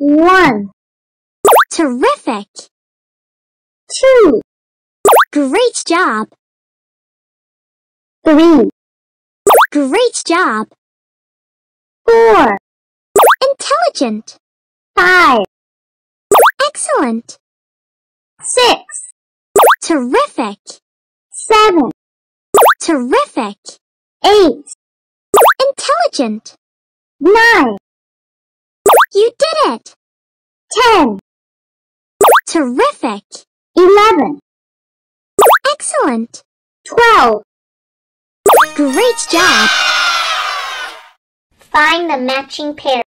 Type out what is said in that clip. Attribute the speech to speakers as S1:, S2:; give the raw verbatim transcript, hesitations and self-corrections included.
S1: One.
S2: Terrific!
S1: Two.
S2: Great job!
S1: Three.
S2: Great job!
S1: Four.
S2: Intelligent!
S1: Five.
S2: Excellent!
S1: Six.
S2: Terrific!
S1: Seven.
S2: Terrific!
S1: Eight.
S2: Intelligent!
S1: Nine.
S2: You did it!
S1: Ten.
S2: Terrific!
S1: Eleven.
S2: Excellent!
S1: Twelve.
S2: Great job!
S1: Find the matching pair.